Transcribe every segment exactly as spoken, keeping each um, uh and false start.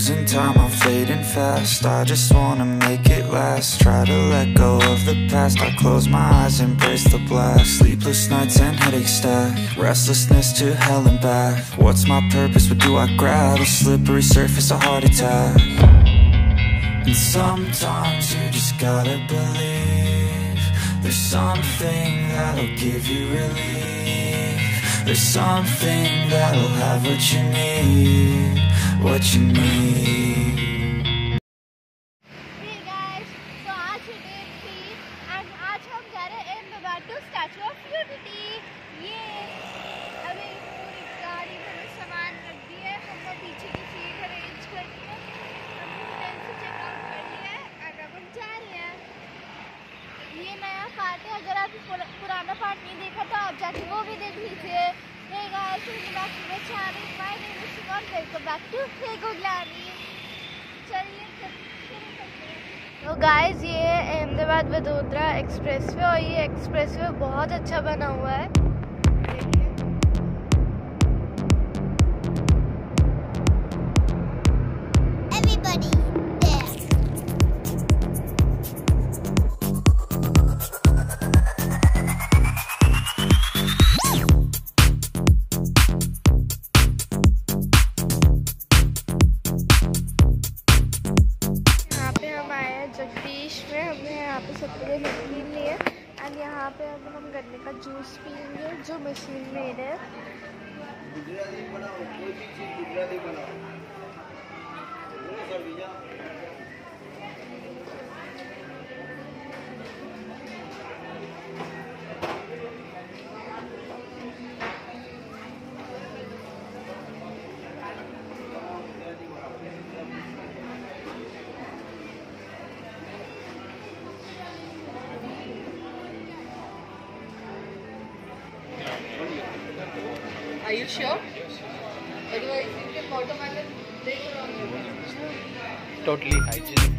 losing time, I'm fading fast. I just wanna make it last. Try to let go of the past. I close my eyes, embrace the blast. Sleepless nights and headaches stack. Restlessness to hell and back. What's my purpose, what do I grab? A slippery surface, a heart attack. And sometimes you just gotta believe there's something that'll give you relief. There's something that'll have what you need, what you need. Hey guys, so आज है day three and आज हम जा रहे हैं Ahmedabad to Statue of Unity. ये अभी पूरी गाड़ी में सामान रख दिया है, हमने पीछे की सीट अरेंज कर दी है, हमने होटल से चेकआउट कर लिया है और अब हम जा रहे हैं। ये नया पार्ट है, अगर आप पुराना पार्ट नहीं देखा तो आप जाके वो भी देख लीजिए। Hey guys, welcome back to my channel. My name is Shivan. Welcome back to Lego Glammy. चलिए शुरू करते हैं। तो गाइस, ये अहमदाबाद वडोदरा एक्सप्रेसवे और ये एक्सप्रेसवे बहुत अच्छा बना हुआ है। Everybody. जगदीश में हमने यहाँ पे सब पूरे मशीन ली है एंड यहाँ पे अब हम गन्ने का जूस पियेंगे जो मशीन मेड है। Are you sure? Otherwise, you can watermelon later on. Totally hygienic.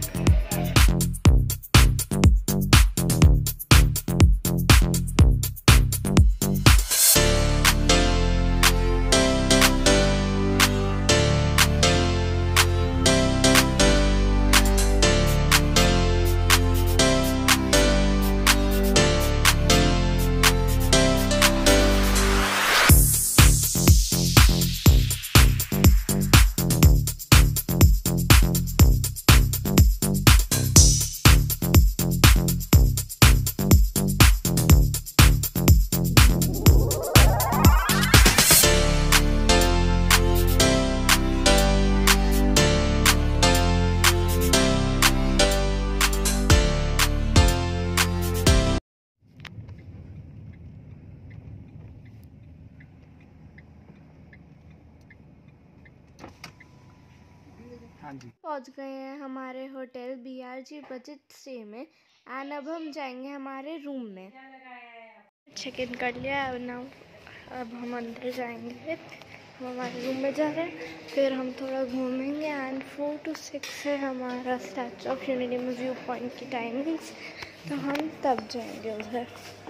हाँ जी, पहुँच गए हैं हमारे hotel B R G budget stay में एंड अब हम जाएंगे हमारे रूम में। चेक इन कर लिया अब ना, अब हम अंदर जाएंगे। हम हमारे रूम में जा रहे हैं, फिर हम थोड़ा घूमेंगे एंड फोर टू सिक्स है हमारा स्टैचू ऑफ यूनिटी में व्यू पॉइंट की टाइमिंग्स, तो हम तब जाएंगे उधर।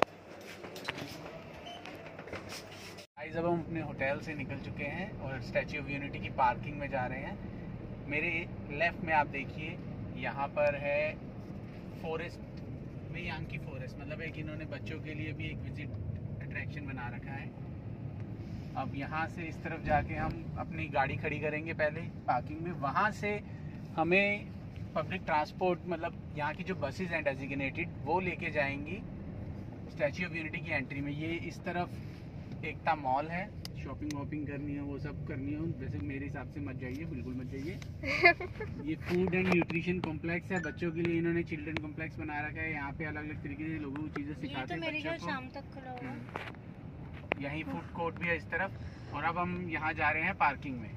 अब हम अपने होटल से निकल चुके हैं और स्टैचू ऑफ यूनिटी की पार्किंग में जा रहे हैं। मेरे लेफ्ट में आप देखिए, यहाँ पर है फॉरेस्ट में यांकी फॉरेस्ट, मतलब एक इन्होंने बच्चों के लिए भी एक विजिट अट्रैक्शन बना रखा है। अब यहाँ से इस तरफ जाके हम अपनी गाड़ी खड़ी करेंगे पहले पार्किंग में, वहाँ से हमें पब्लिक ट्रांसपोर्ट मतलब यहाँ की जो बसेस हैं डेजिग्नेटेड वो लेके जाएंगी स्टैचू ऑफ यूनिटी की एंट्री में। ये इस तरफ एकता मॉल है, शॉपिंग वॉपिंग करनी है वो सब करनी है, वैसे मेरे हिसाब से मत जाइए, बिल्कुल मत जाइए। ये फूड एंड न्यूट्रिशन कॉम्प्लेक्स है, बच्चों के लिए इन्होंने चिल्ड्रन कॉम्प्लेक्स बना रखा है। यहाँ पे अलग अलग तरीके से लोगों को चीज़ें सिखाते हैं बच्चों को। शाम तक खुला होगा। यहीं फूड कोर्ट भी है इस तरफ, और अब हम यहाँ जा रहे हैं पार्किंग में।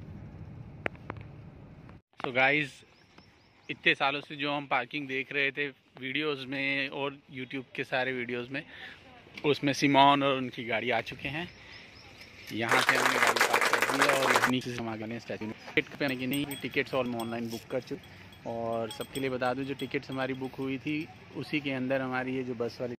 सो गाइज, इतने सालों से जो हम पार्किंग देख रहे थे वीडियोस में और यूट्यूब के सारे वीडियोस में, उसमें सिमोन और उनकी गाड़ी आ चुके हैं। यहाँ से हमने गाड़ी पार्क कर दी है और नीचे से हम आ गए स्टैचू में। टिकट पे नहीं, नहीं टिकट्स और ऑनलाइन बुक कर चुके। और सबके लिए बता दूँ, जो टिकट्स हमारी बुक हुई थी उसी के अंदर हमारी ये जो बस वाली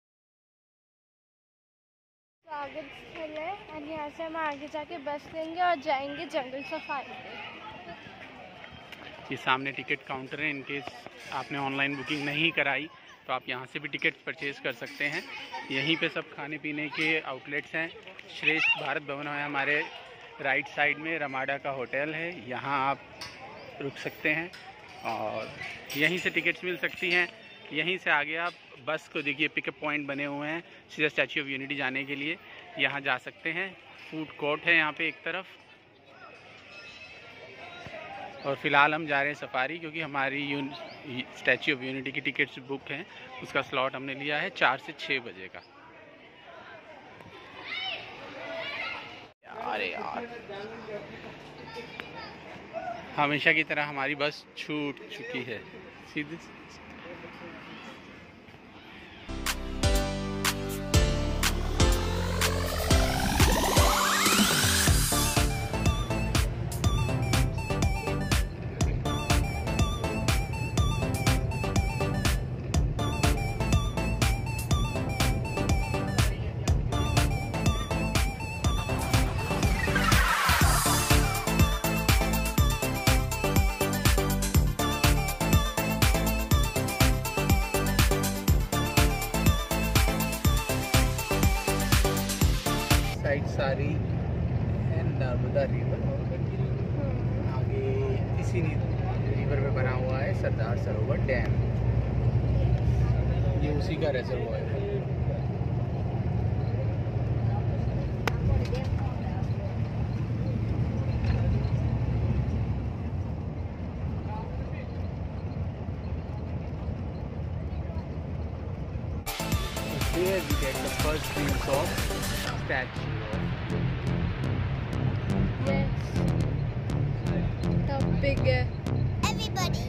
स्वागत स्थल है और यहाँ से हम आगे जाके बस लेंगे और जाएंगे जंगल सफारी पे। ये सामने टिकट काउंटर है। इनकेस आपने ऑनलाइन बुकिंग नहीं कराई तो आप यहाँ से भी टिकट परचेज़ कर सकते हैं। यहीं पे सब खाने पीने के आउटलेट्स हैं। श्रेष्ठ भारत भवन है हमारे राइट साइड में, रमाडा का होटल है, यहाँ आप रुक सकते हैं और यहीं से टिकट्स मिल सकती हैं। यहीं से आगे आप बस को देखिए, पिकअप पॉइंट बने हुए हैं सीधा स्टैचू ऑफ यूनिटी जाने के लिए, यहाँ जा सकते हैं। फूड कोर्ट है यहाँ पे एक तरफ। और फ़िलहाल हम जा रहे हैं सफारी, क्योंकि हमारी यून स्टैचू ऑफ यूनिटी की टिकट्स बुक हैं। उसका स्लॉट हमने लिया है चार से छः बजे का। अरे यार, हमेशा की तरह हमारी बस छूट चुकी है सीधे। सारी नर्मदा रिवर, आगे इसी रिवर में बना हुआ है सरदार सरोवर डैम। ये उसी का रिजर्वॉयर है। Here we get the first glimpse of statue. Yes. The big. Everybody.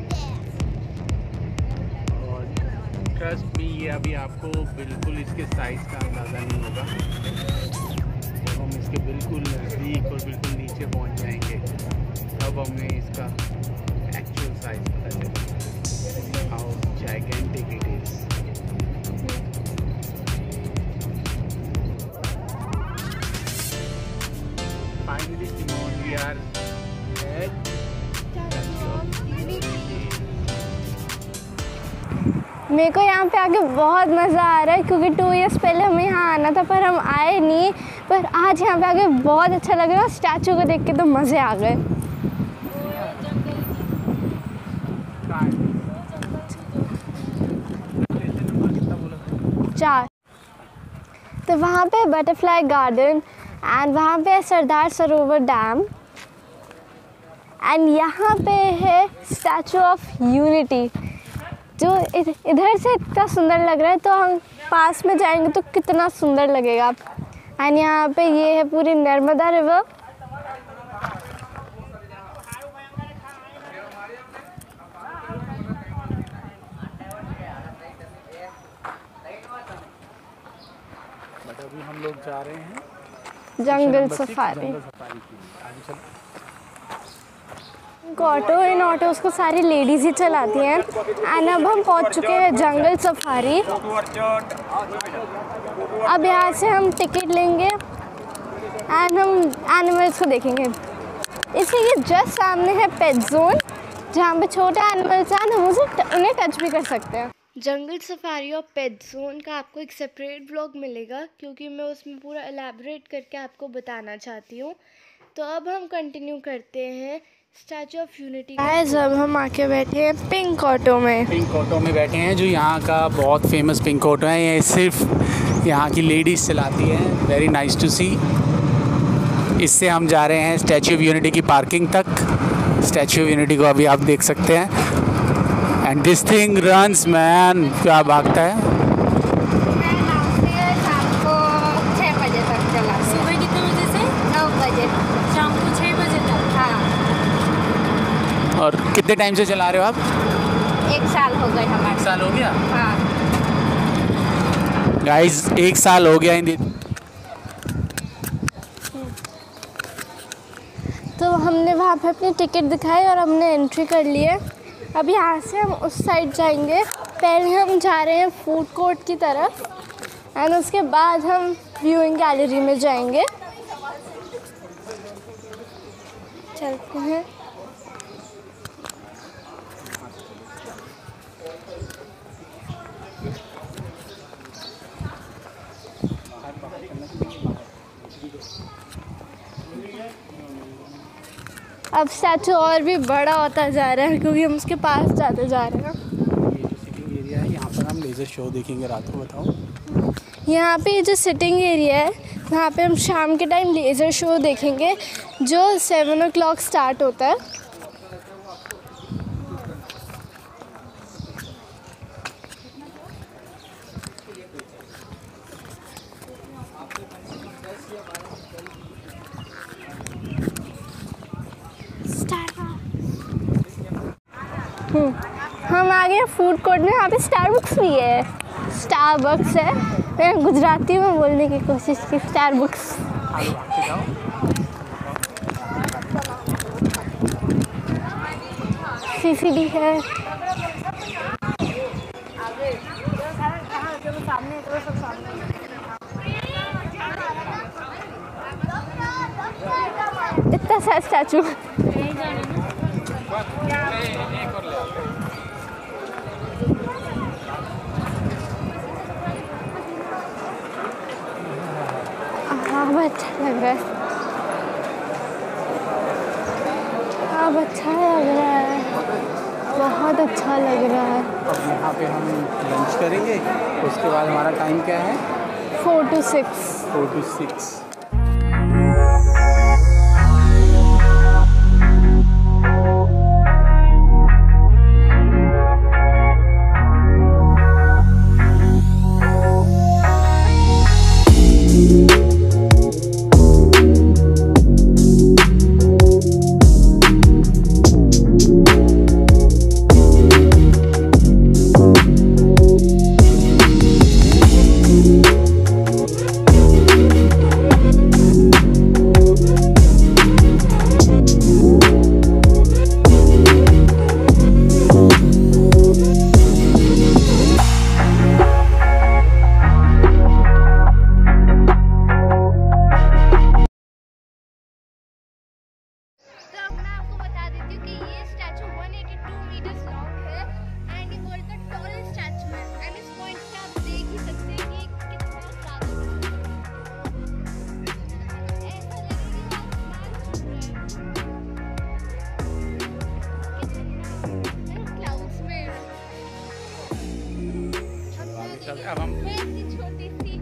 और ट्रस्ट मी, ये अभी आपको बिल्कुल इसके साइज़ का अंदाज़ा नहीं होगा। जब हम इसके बिल्कुल नज़दीक और बिल्कुल नीचे पहुंच जाएंगे तब हमें इसका एक्चुअल साइज़ पता चलेगा, how gigantic it is. Finally, Simone, we are at मेरे को यहाँ पे आके बहुत मज़ा आ रहा है, क्योंकि टू इयर्स पहले हमें यहाँ आना था पर हम आए नहीं। पर आज यहाँ पे आके बहुत अच्छा लग रहा है। स्टैचू को देख के तो मज़े आ गए। चार। तो वहाँ पे बटरफ्लाई गार्डन एंड वहाँ पे सरदार सरोवर डैम एंड यहाँ पे है स्टैचू ऑफ यूनिटी, जो इधर से इतना सुंदर लग रहा है। तो हम पास में जाएंगे तो कितना सुंदर लगेगा। एंड यहाँ पे ये है पूरी नर्मदा रिवर। बट अभी हम लोग जा रहे हैं जंगल सफारी। ऑटो इन ऑटोज़ को सारी लेडीज़ ही चलाती हैं। एंड अब हम पहुंच चुके हैं जंगल सफारी। अब यहाँ से हम टिकट लेंगे एंड हम एनिमल्स को देखेंगे। इसी के जस्ट सामने है पेट जोन, जहाँ पे छोटे एनिमल्स हैं, हम उसे उन्हें टच भी कर सकते हैं। जंगल सफारी और पेट जोन का आपको एक सेपरेट व्लॉग मिलेगा, क्योंकि मैं उसमें पूरा एलैबोरेट करके आपको बताना चाहती हूँ। तो अब हम कंटिन्यू करते हैं स्टैचू ऑफ यूनिटी। गाइस, अब हम आके बैठे हैं पिंक ऑटो में। पिंक ऑटो में बैठे हैं, जो यहाँ का बहुत फेमस पिंक ऑटो है। ये सिर्फ यहाँ की लेडीज़ चलाती हैं। Very nice to see. इससे हम जा रहे हैं स्टैचू ऑफ यूनिटी की पार्किंग तक। स्टैचू ऑफ यूनिटी को अभी आप देख सकते हैं। And this thing runs man, क्या भागता है। शाम को छः बजे तक चला। सुबह कितने बजे से? नौ बजे। शाम को छः बजे तक। हाँ। और कितने टाइम से चला रहे हो आप? एक साल हो गए हमारे। एक साल हो गया? हाँ। गाइस, एक साल हो गया इन। तो हमने वहाँ पे अपनी टिकट दिखाई और हमने एंट्री कर ली है। अब यहाँ से हम उस साइड जाएंगे। पहले हम जा रहे हैं फूड कोर्ट की तरफ एंड उसके बाद हम व्यूइंग गैलरी में जाएंगे। चलते हैं। अब स्टैचू और भी बड़ा होता जा रहा है क्योंकि हम उसके पास जाते जा रहे हैं। ये जो सिटिंग एरिया है यहाँ पर हम लेज़र शो देखेंगे रात को। बताओ, यहाँ पे जो सिटिंग एरिया है वहाँ पे हम शाम के टाइम लेज़र शो देखेंगे जो सेवन ओ क्लॉक स्टार्ट होता है। हम आ गए फूड कोर्ट में। यहाँ पे स्टारबक्स भी है। स्टारबक्स है, मैं गुजराती में बोलने की कोशिश की। स्टारबक्स सीसीडी है। इतना सा स्टैचू अब अच्छा लग रहा है। अब अच्छा लग रहा है, बहुत अच्छा लग रहा है। अब यहाँ पे हम लंच करेंगे, उसके बाद हमारा टाइम क्या है? Four two six four two six अब हम छोटी सी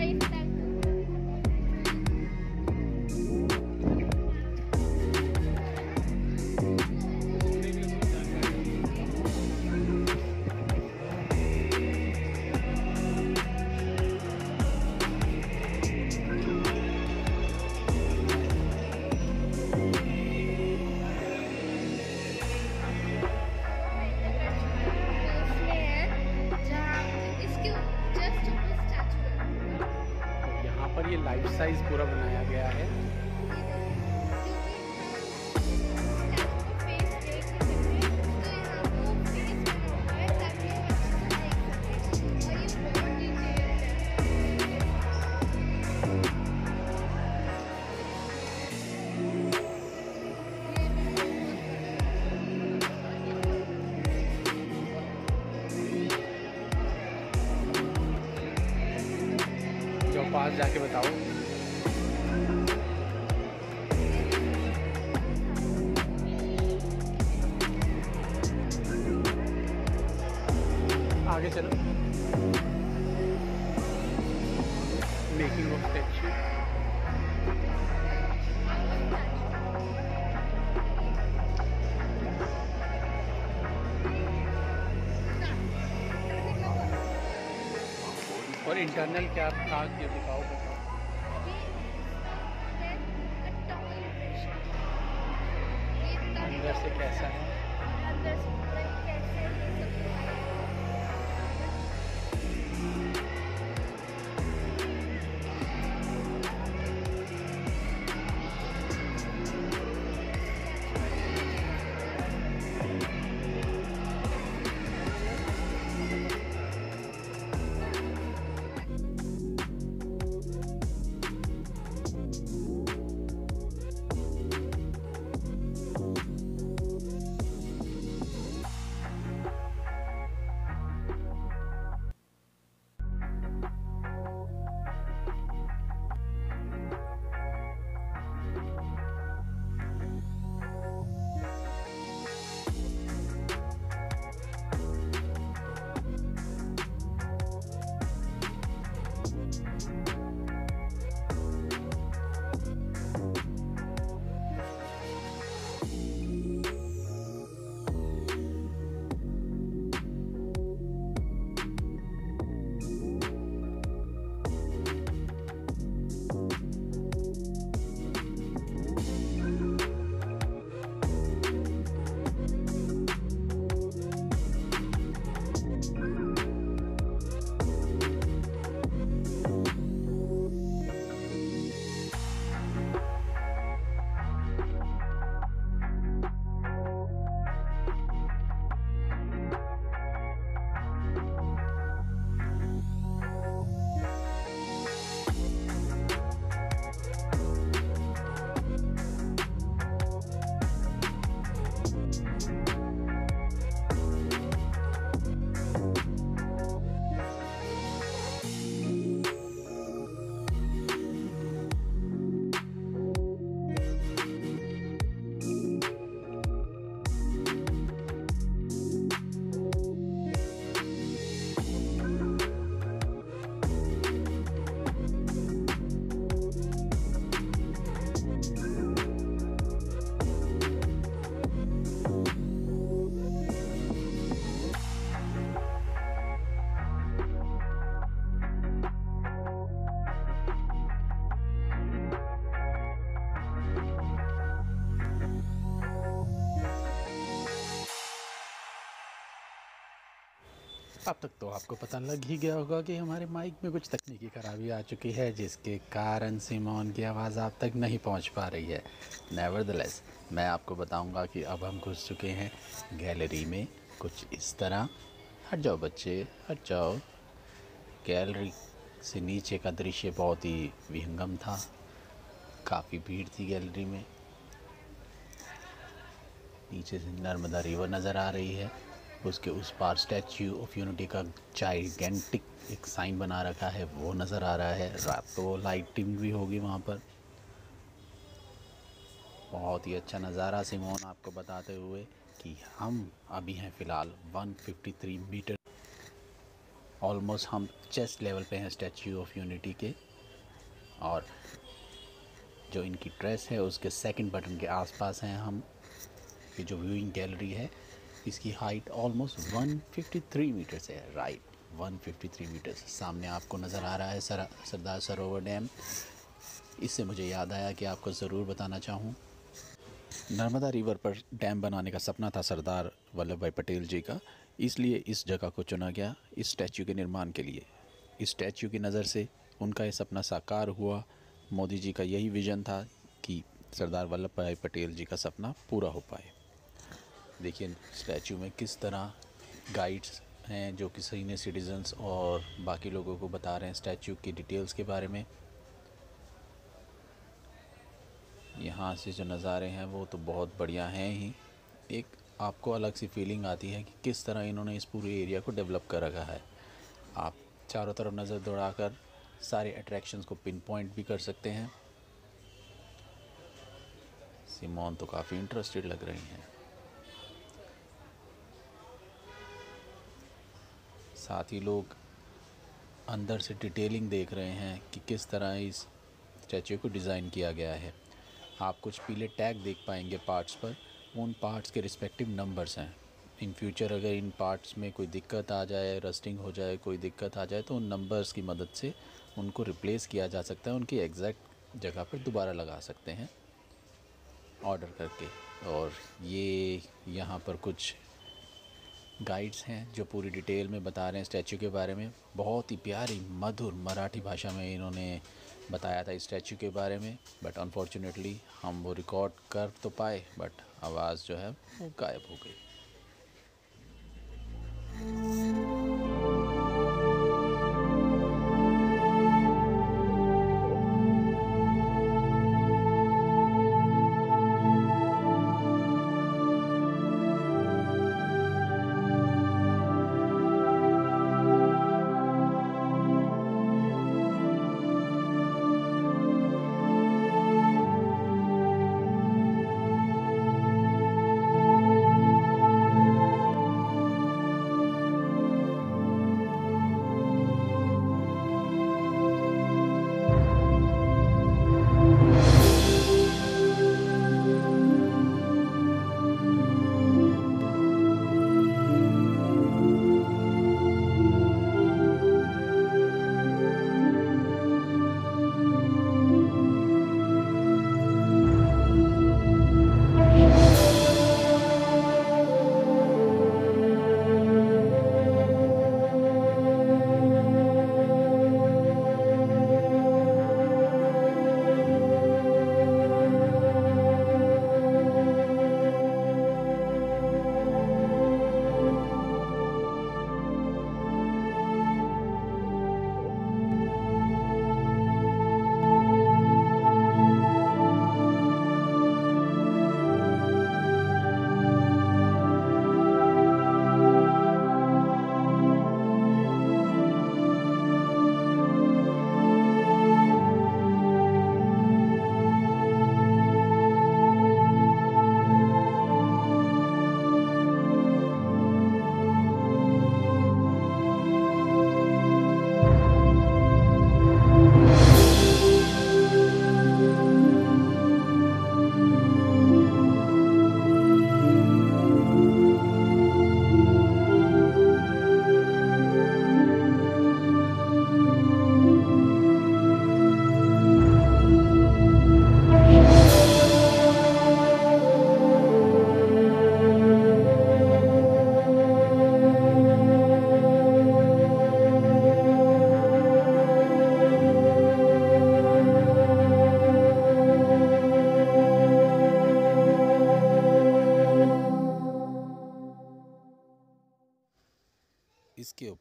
ये लाइफ साइज पूरा बनाया गया है। जो पास जाके बताओ। आगे चलो। Making of statue. और इंटरनल क्या था ये दिखाओ बताओ। अंदर से कैसा है? अब तक तो आपको पता लग ही गया होगा कि हमारे माइक में कुछ तकनीकी खराबी आ चुकी है, जिसके कारण सिमोन की आवाज़ आप तक नहीं पहुंच पा रही है। नेवरदलेस मैं आपको बताऊंगा कि अब हम घुस चुके हैं गैलरी में कुछ इस तरह। हट जाओ बच्चे, हट जाओ। गैलरी से नीचे का दृश्य बहुत ही विहंगम था, काफ़ी भीड़ थी गैलरी में। नीचे से नर्मदा रिवर नज़र आ रही है, उसके उस पार स्टैच्यू ऑफ यूनिटी का जाइगेंटिक एक साइन बना रखा है, वो नज़र आ रहा है। रात को लाइटिंग भी होगी वहाँ पर। बहुत ही अच्छा नज़ारा सिमोन आपको बताते हुए कि हम अभी हैं फ़िलहाल एक सौ तिरेपन मीटर, ऑलमोस्ट हम चेस्ट लेवल पे हैं स्टैच्यू ऑफ यूनिटी के। और जो इनकी ड्रेस है उसके सेकंड बटन के आसपास हैं हम। ये जो व्यूइंग गैलरी है इसकी हाइट ऑलमोस्ट एक सौ तिरेपन मीटर से है। राइट, एक सौ तिरेपन मीटर से सामने आपको नज़र आ रहा है सर, सरदार सरोवर डैम। इससे मुझे याद आया कि आपको ज़रूर बताना चाहूँ, नर्मदा रिवर पर डैम बनाने का सपना था सरदार वल्लभ भाई पटेल जी का, इसलिए इस जगह को चुना गया इस स्टैच्यू के निर्माण के लिए। इस स्टैच्यू की नज़र से उनका ये सपना साकार हुआ। मोदी जी का यही विज़न था कि सरदार वल्लभ भाई पटेल जी का सपना पूरा हो पाए। देखिए स्टैचू में किस तरह गाइड्स हैं जो कि सीनियर सिटीजन्स और बाकी लोगों को बता रहे हैं स्टैचू की डिटेल्स के बारे में। यहाँ से जो नज़ारे हैं वो तो बहुत बढ़िया हैं ही। एक आपको अलग सी फीलिंग आती है कि किस तरह इन्होंने इस पूरे एरिया को डेवलप कर रखा है। आप चारों तरफ नज़र दौड़ाकर सारे अट्रैक्शंस को पिन पॉइंट भी कर सकते हैं। सिमोन तो काफ़ी इंटरेस्टेड लग रही हैं। साथ ही लोग अंदर से डिटेलिंग देख रहे हैं कि किस तरह इस स्टैचू को डिज़ाइन किया गया है। आप कुछ पीले टैग देख पाएंगे पार्ट्स पर, उन पार्ट्स के रिस्पेक्टिव नंबर्स हैं। इन फ्यूचर अगर इन पार्ट्स में कोई दिक्कत आ जाए, रस्टिंग हो जाए, कोई दिक्कत आ जाए तो उन नंबर्स की मदद से उनको रिप्लेस किया जा सकता है, उनकी एग्जैक्ट जगह पर दोबारा लगा सकते हैं ऑर्डर करके। और ये यहाँ पर कुछ गाइड्स हैं जो पूरी डिटेल में बता रहे हैं स्टैचू के बारे में। बहुत ही प्यारी मधुर मराठी भाषा में इन्होंने बताया था इस स्टैचू के बारे में, बट अनफॉर्चुनेटली हम वो रिकॉर्ड कर तो पाए बट आवाज़ जो है वो गायब हो गई।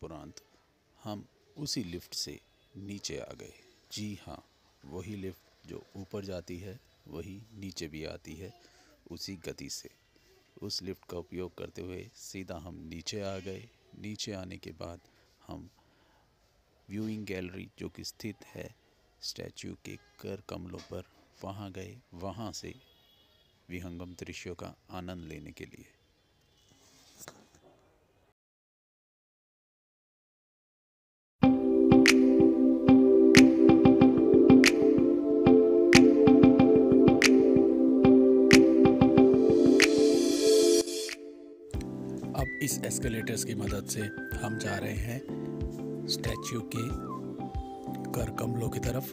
उपरांत हम उसी लिफ्ट से नीचे आ गए। जी हाँ, वही लिफ्ट जो ऊपर जाती है वही नीचे भी आती है उसी गति से। उस लिफ्ट का उपयोग करते हुए सीधा हम नीचे आ गए। नीचे आने के बाद हम व्यूइंग गैलरी जो कि स्थित है स्टैच्यू के कर कमलों पर, वहाँ गए। वहाँ से विहंगम दृश्यों का आनंद लेने के लिए। अब इस एस्केलेटर्स की मदद से हम जा रहे हैं स्टैच्यू के कर कमलों की तरफ।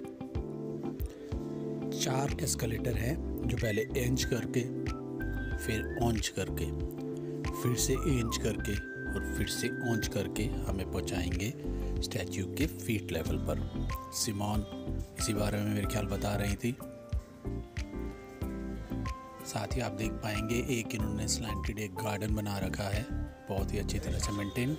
चार एस्केलेटर हैं जो पहले एंच करके, फिर ऑंच करके, फिर से एंच करके और फिर से ऑंच करके हमें पहुंचाएंगे स्टैच्यू के फीट लेवल पर। सिमोन इसी बारे में मेरे ख्याल बता रही थी। साथ ही आप देख पाएंगे एक इन्होंने स्लैंटेड एक गार्डन बना रखा है, बहुत ही अच्छी तरह से मेंटेन्ड।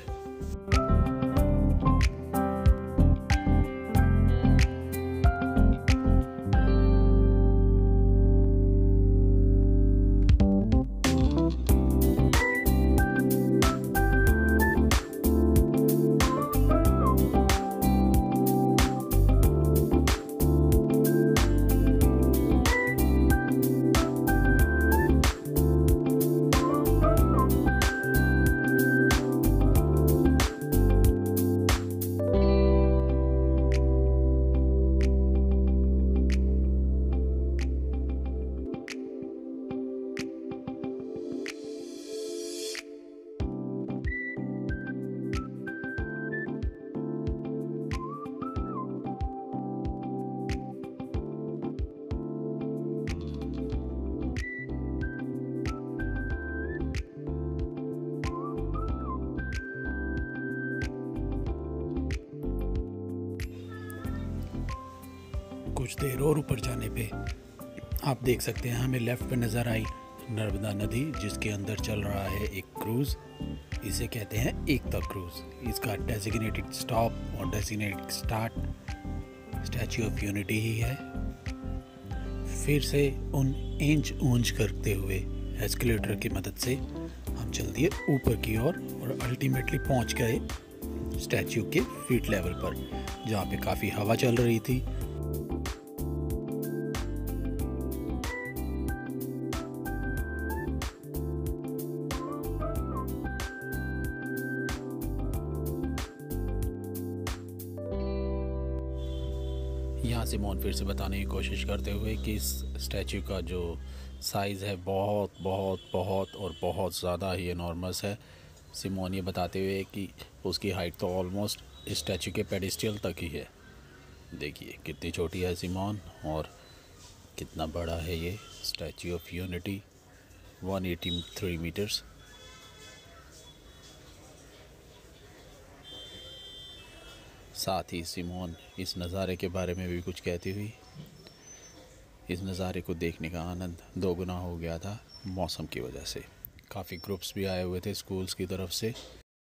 कुछ देर और ऊपर जाने पे आप देख सकते हैं हमें लेफ्ट पे नज़र आई नर्मदा नदी, जिसके अंदर चल रहा है एक क्रूज़। इसे कहते हैं एकता क्रूज़। इसका डेजिग्नेटेड स्टॉप और designated start Statue of Unity ही है। फिर से उन इंच ऊंच करते हुए एस्केलेटर की मदद से हम चल दिए ऊपर की ओर और, और अल्टीमेटली पहुंच गए स्टैच्यू के फीट लेवल पर, जहाँ पे काफ़ी हवा चल रही थी। यहाँ सिमोन फिर से बताने की कोशिश करते हुए कि इस स्टैच्यू का जो साइज़ है बहुत बहुत बहुत और बहुत ज़्यादा ही एनॉर्मस है। सिमोन ये बताते हुए कि उसकी हाइट तो ऑलमोस्ट इस स्टैच्यू के पेडिस्टल तक ही है। देखिए कितनी छोटी है सिमोन और कितना बड़ा है ये स्टैच्यू ऑफ यूनिटी, एक सौ तिरासी मीटर्स। साथ ही सिमोन इस नज़ारे के बारे में भी कुछ कहती हुई, इस नज़ारे को देखने का आनंद दोगुना हो गया था मौसम की वजह से। काफ़ी ग्रुप्स भी आए हुए थे स्कूल्स की तरफ से।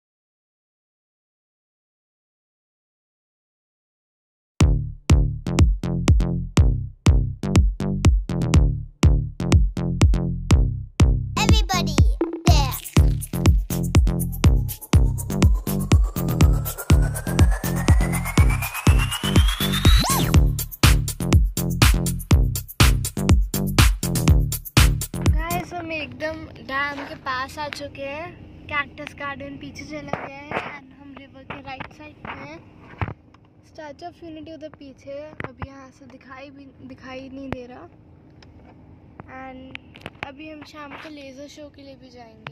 एकदम डैम के पास आ चुके हैं। कैक्टस गार्डन पीछे चला गया है एंड हम रिवर के राइट साइड पे हैं। स्टैच्यू ऑफ यूनिटी उधर पीछे है, अभी यहाँ से दिखाई भी दिखाई नहीं दे रहा। एंड अभी हम शाम को लेज़र शो के लिए भी जाएंगे।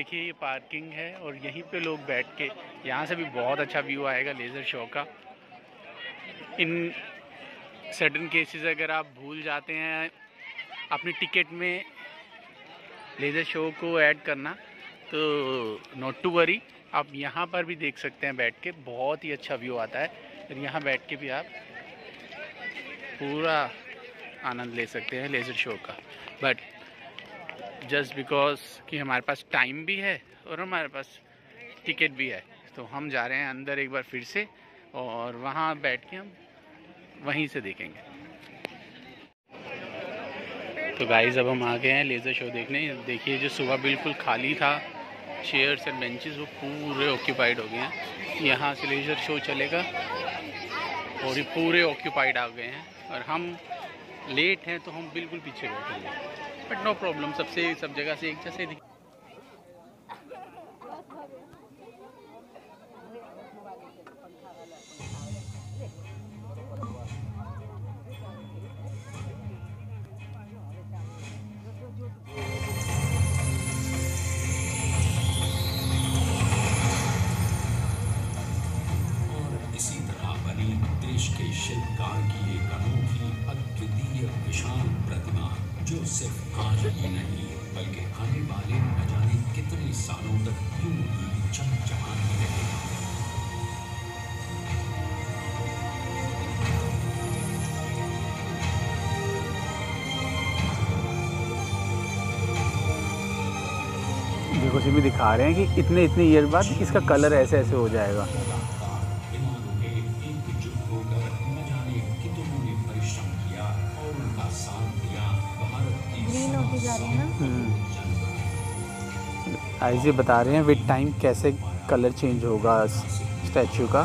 देखिए ये पार्किंग है और यहीं पे लोग बैठ के, यहाँ से भी बहुत अच्छा व्यू आएगा लेज़र शो का। इन सर्टेन केसेस अगर आप भूल जाते हैं अपनी टिकट में लेज़र शो को ऐड करना तो नॉट टू वरी, आप यहाँ पर भी देख सकते हैं बैठ के, बहुत ही अच्छा व्यू आता है और यहाँ बैठ के भी आप पूरा आनंद ले सकते हैं लेज़र शो का। बट जस्ट बिकॉज कि हमारे पास टाइम भी है और हमारे पास टिकट भी है तो हम जा रहे हैं अंदर एक बार फिर से और वहाँ बैठ के हम वहीं से देखेंगे। तो गाइस अब हम आ गए हैं लेज़र शो देखने। देखिए जो सुबह बिल्कुल खाली था, चेयर्स एंड बेंचेस वो पूरे ऑक्यूपाइड हो गए हैं। यहाँ से लेज़र शो चलेगा और ये पूरे ऑक्यूपाइड आ गए हैं और हम लेट हैं तो हम बिल्कुल पीछे बैठेंगे, बट नो प्रॉब्लम, सबसे सब जगह से एक जैसे दिख। के शिल्पकार की एक अनोखी अद्वितीय विशाल प्रतिमा जो सिर्फ आज ही नहीं बल्कि आने वाले न जाने कितने सालों तक यूं ही चमचमाती रहेगी। देखो सिमी दिखा रहे हैं कि इतने इतने ईयर बाद इसका कलर ऐसे ऐसे हो जाएगा। ऐसे बता रहे हैं विद टाइम कैसे कलर चेंज होगा स्टैचू का।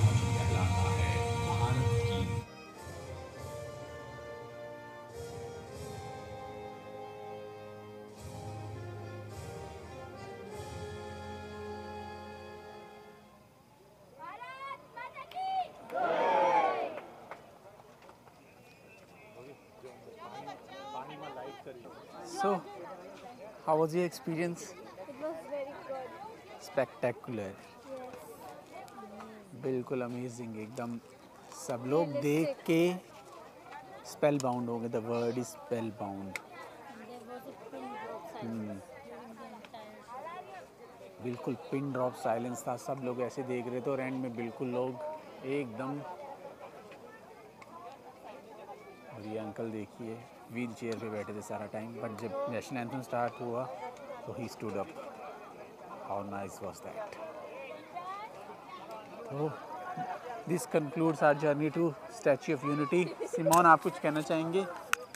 So, how was your experience? It was very good. Spectacular. Yes. बिल्कुल अमेजिंग एकदम। सब लोग देख के स्पेल बाउंड हो गए। The word is spellbound. बिल्कुल पिन ड्रॉप साइलेंस था, सब लोग ऐसे देख रहे थे और एंड में बिल्कुल लोग एकदम। और ये अंकल देखिए व्हील चेयर पे बैठे थे सारा टाइम, बट जब नेशनल एंथम स्टार्ट हुआ तो ही stood up. How nice was that. तो this concludes our journey to Statue of Unity. Simone आप कुछ कहना चाहेंगे?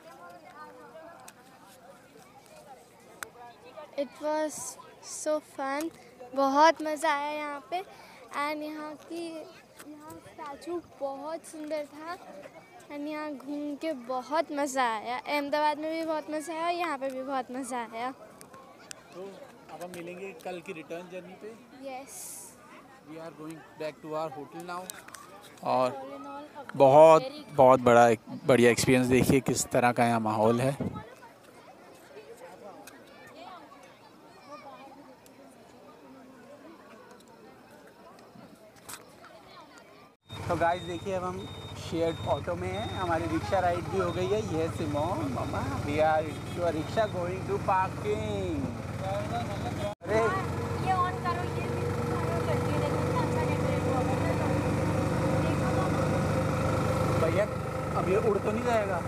It was so fun. बहुत मज़ा आया यहाँ पे एंड यहाँ की यहाँ स्टैचू बहुत सुंदर था एंड यहाँ घूम के बहुत मज़ा आया। अहमदाबाद में भी बहुत मज़ा आया और यहाँ पे भी बहुत मज़ा आया। तो अब हम मिलेंगे कल की रिटर्न जर्नी पे। Yes, we are going back to our hotel now. और बहुत बहुत बड़ा एक बढ़िया एक्सपीरियंस। देखिए किस तरह का यहाँ माहौल है। तो गाइस देखिए अब हम शेयर्ड ऑटो में हैं, हमारी रिक्शा राइड भी हो गई है। ये सिमोन मामा we are to rickshaw going to parking. अरे ये ऑन करो, ये भैया अब ये उड़ तो नहीं जाएगा?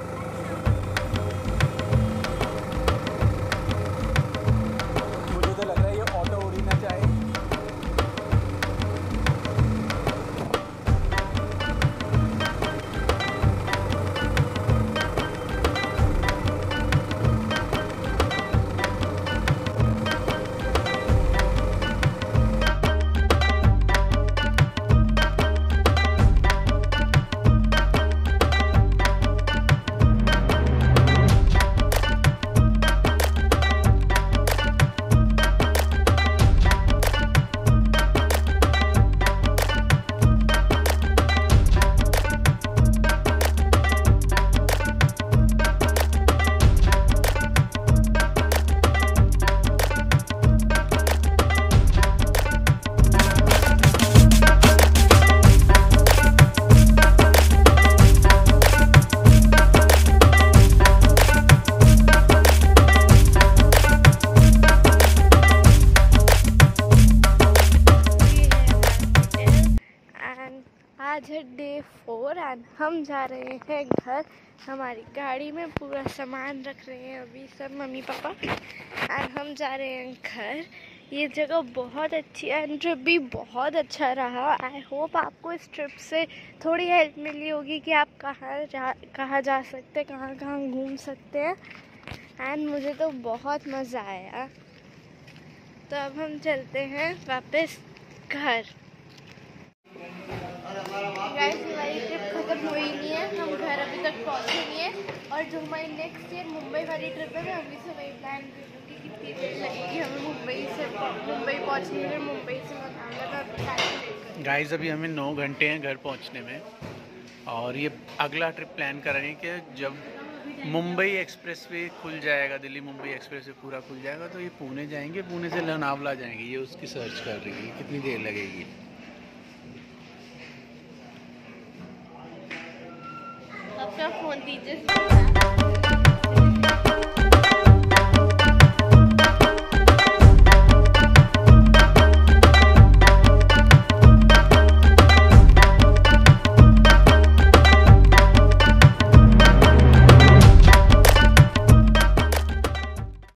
मुझे तो लग रहा है ये ऑटो उड़ ही ना जाए। डे फोर एंड हम जा रहे हैं घर। हमारी गाड़ी में पूरा सामान रख रहे हैं अभी सब मम्मी पापा एंड हम जा रहे हैं घर। ये जगह बहुत अच्छी है एंड ट्रिप भी बहुत अच्छा रहा। आई होप आपको इस ट्रिप से थोड़ी हेल्प मिली होगी कि आप कहाँ जा कहाँ जा सकते हैं, कहाँ कहाँ घूम सकते हैं एंड मुझे तो बहुत मज़ा आया। तो अब हम चलते हैं वापस घर। गाइस हमारी ट्रिप खत्म हुई नहीं है, हम घर अभी तक पहुँचे नहीं है और जो हमारी नेक्स्ट ईयर मुंबई वाली ट्रिप है मैं अभी से वही प्लान कर दूँगी कितनी देर लगेगी हमें मुंबई से मुंबई पहुँचने में, मुंबई से मंगाना। गाइस अभी हमें नौ घंटे हैं घर पहुंचने में और ये अगला ट्रिप प्लान कर रहे हैं कि जब मुंबई एक्सप्रेस वे खुल जाएगा, दिल्ली मुंबई एक्सप्रेस वे पूरा खुल जाएगा तो ये पुणे जाएंगे, पुणे से लोनावला जाएंगे। ये उसकी सर्च कर रही है कितनी देर लगेगी। अपना फ़ोन दीजिए।